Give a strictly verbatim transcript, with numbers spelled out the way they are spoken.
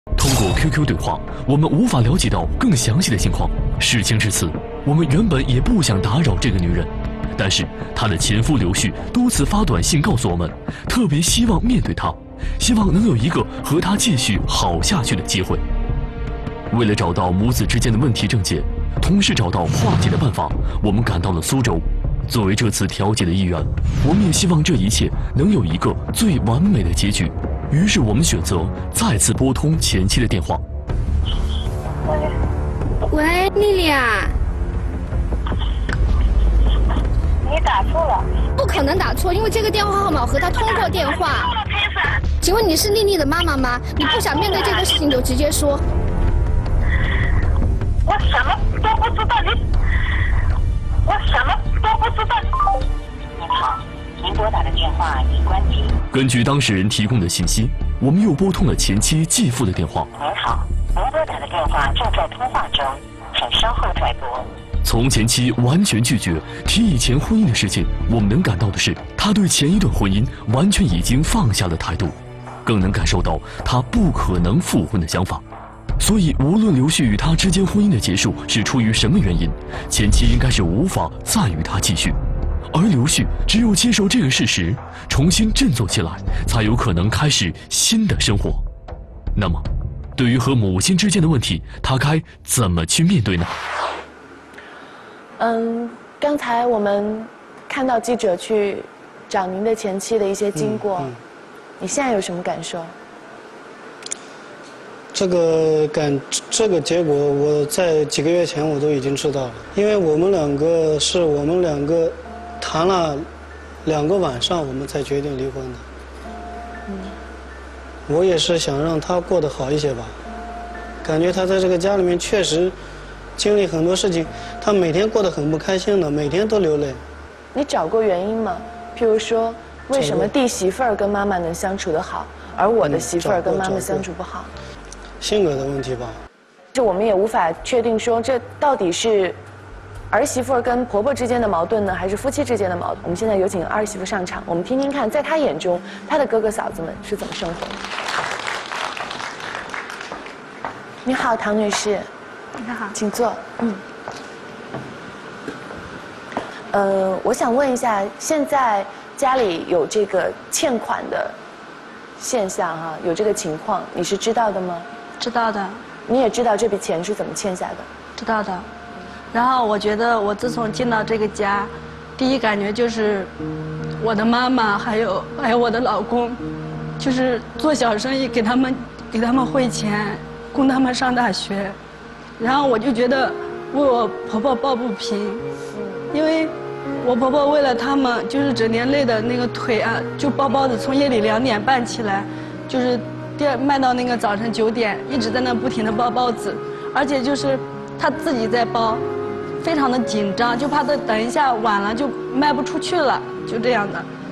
通过 Q Q 对话，我们无法了解到更详细的情况。事情至此，我们原本也不想打扰这个女人，但是她的前夫刘旭多次发短信告诉我们，特别希望面对她，希望能有一个和她继续好下去的机会。为了找到母子之间的问题症结，同时找到化解的办法，我们赶到了苏州。作为这次调解的一员，我们也希望这一切能有一个最完美的结局。于是我们选择再次拨通前妻的电话。 喂，喂，丽丽啊， 你打错了。 不可能打错，因为这个电话号码我和他通过电话。请问你是丽丽的妈妈吗？你不想面对这个事情就直接说。 我什么都不知道，你，我什么都不知道。您好，您拨打的电话已关机。 根据当事人提供的信息，我们又拨通了前妻继父的电话。 您好，您拨打的电话正在通话中，请稍后再拨。 从前妻完全拒绝提以前婚姻的事情，我们能感到的是，他对前一段婚姻完全已经放下了态度，更能感受到他不可能复婚的想法。所以，无论刘旭与他之间婚姻的结束是出于什么原因，前妻应该是无法再与他继续。而刘旭只有接受这个事实，重新振作起来，才有可能开始新的生活。那么，对于和母亲之间的问题，他该怎么去面对呢？ 嗯，刚才我们看到记者去找您的前妻的一些经过，嗯嗯、你现在有什么感受？ 这个感这个结果，我在几个月前我都已经知道了，因为我们两个是我们两个谈了两个晚上，我们才决定离婚的。嗯，我也是想让他过得好一些吧，感觉他在这个家里面确实经历很多事情，他每天过得很不开心的，每天都流泪。 你找过原因吗？譬如说，为什么弟媳妇儿跟妈妈能相处得好，而我的媳妇儿跟妈妈相处不好？ 性格的问题吧。 这我们也无法确定说这到底是儿媳妇儿跟婆婆之间的矛盾呢，还是夫妻之间的矛盾？我们现在有请儿媳妇上场，我们听听看，在她眼中，她的哥哥嫂子们是怎么生活的。你好，唐女士。 你好， 请坐。嗯。呃，我想问一下，现在家里有这个欠款的现象哈、啊，有这个情况，你是知道的吗？ 知道的。 你也知道这笔钱是怎么欠下的？ 知道的。然后我觉得，我自从进到这个家，第一感觉就是我的妈妈还有还有我的老公，就是做小生意给他们给他们汇钱，供他们上大学。然后我就觉得为我婆婆抱不平，因为我婆婆为了他们，就是整天累的那个腿啊，就包包的，从夜里两点半起来，就是第二卖到那个早晨九点，一直在那不停的包包子，而且就是她自己在包，非常的紧张，就怕她等一下晚了就卖不出去了，就这样的。